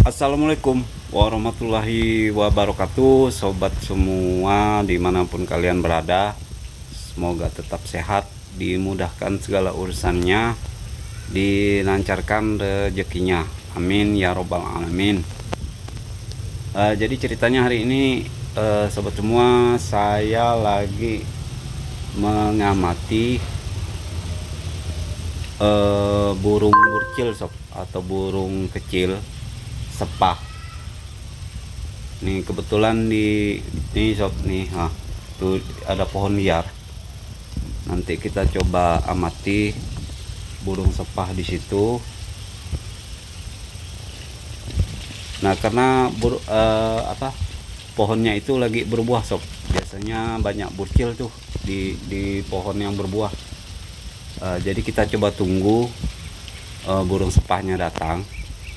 Assalamualaikum warahmatullahi wabarakatuh, sobat semua dimanapun kalian berada. Semoga tetap sehat, dimudahkan segala urusannya, dilancarkan rezekinya, amin ya robbal alamin. Jadi ceritanya hari ini, sobat semua, saya lagi mengamati burung burcil sob, atau burung kecil sepah. Nih kebetulan nih sob nih, tuh ada pohon liar. Nanti kita coba amati burung sepah di situ. Nah, karena pohonnya itu lagi berbuah sob. Biasanya banyak burcil tuh di pohon yang berbuah. Jadi kita coba tunggu burung sepahnya datang.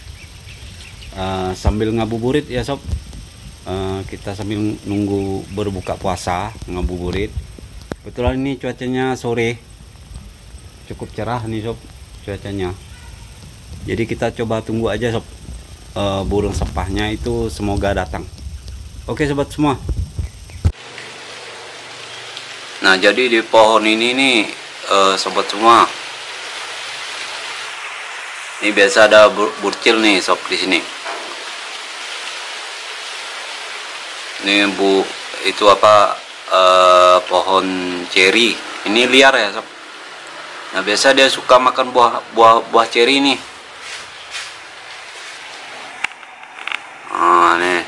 Sambil ngabuburit ya sob, kita sambil nunggu berbuka puasa ngabuburit. Kebetulan ini cuacanya sore cukup cerah nih sob cuacanya, jadi kita coba tunggu aja sob, burung sepahnya itu semoga datang. Oke sobat semua. Nah, jadi di pohon ini nih, sobat semua, ini biasa ada burcil nih sob di sini. Ini itu pohon ceri ini liar ya sob. Nah, biasa dia suka makan buah ceri nih. Nih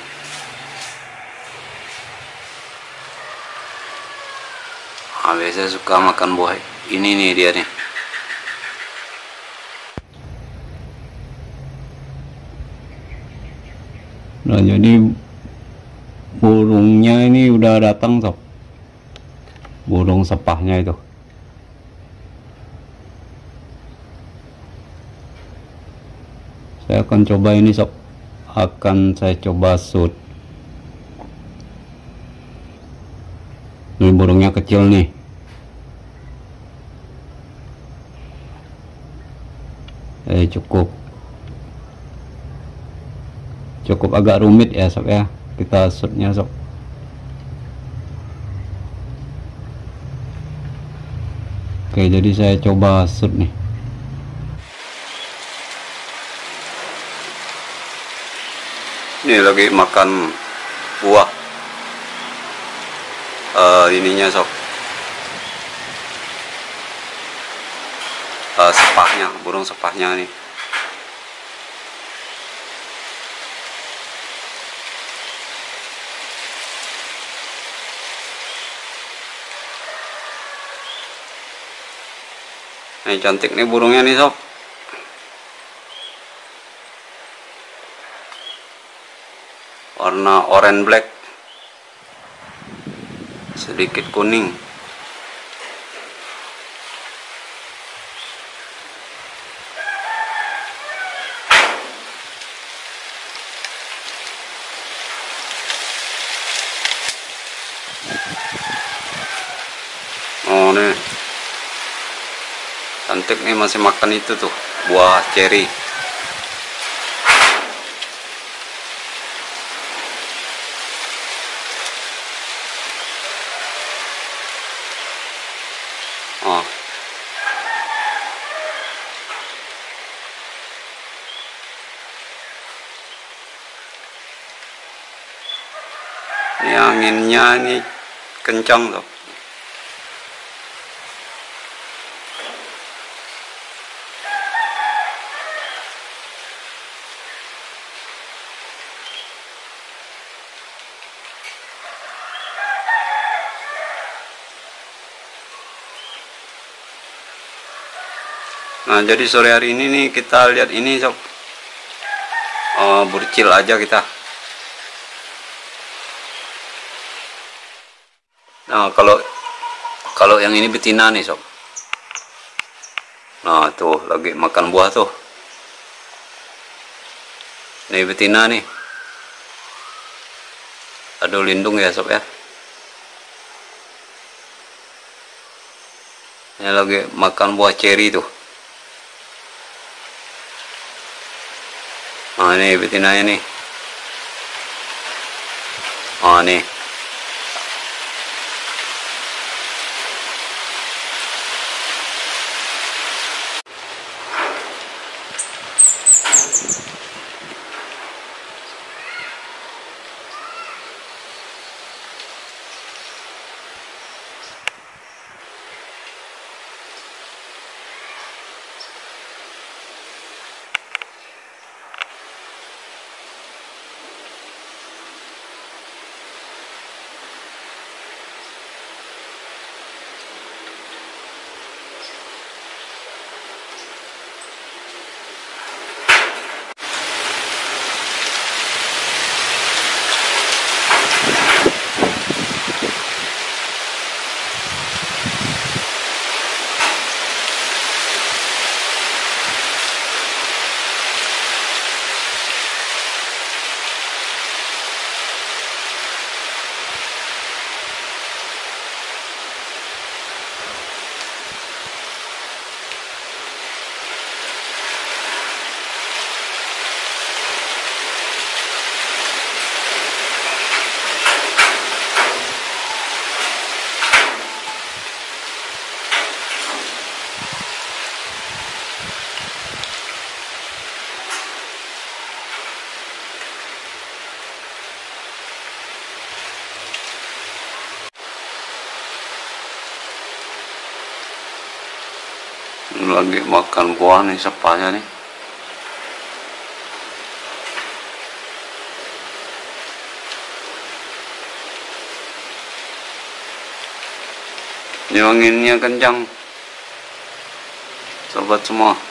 biasa suka makan buah ini nih dia nih. Nah, jadi burungnya ini udah datang sob, burung sepahnya itu. Saya akan coba ini sob, akan saya coba shoot. Ini burungnya kecil nih. Cukup agak rumit ya sob ya, kita shootnya sob. Oke, jadi saya coba shoot nih. Ini lagi makan buah ininya sob, sepahnya, burung sepahnya nih. Ini cantik nih burungnya nih sob. Warna oranye black, sedikit kuning. Oh, nih cantik nih, masih makan itu tuh buah ceri. Oh, ini anginnya ini kencang loh. Nah, jadi sore hari ini nih kita lihat ini sob, burcil aja kita. Nah, kalau yang ini betina nih sob. Nah, tuh lagi makan buah tuh. Ini betina nih. Aduh, lindung ya sob ya. Ini lagi makan buah ceri tuh. Ah, nih betinanya nih. Ah, nih. Lagi makan buah nih sepanya nih. Ini anginnya kencang, sobat semua.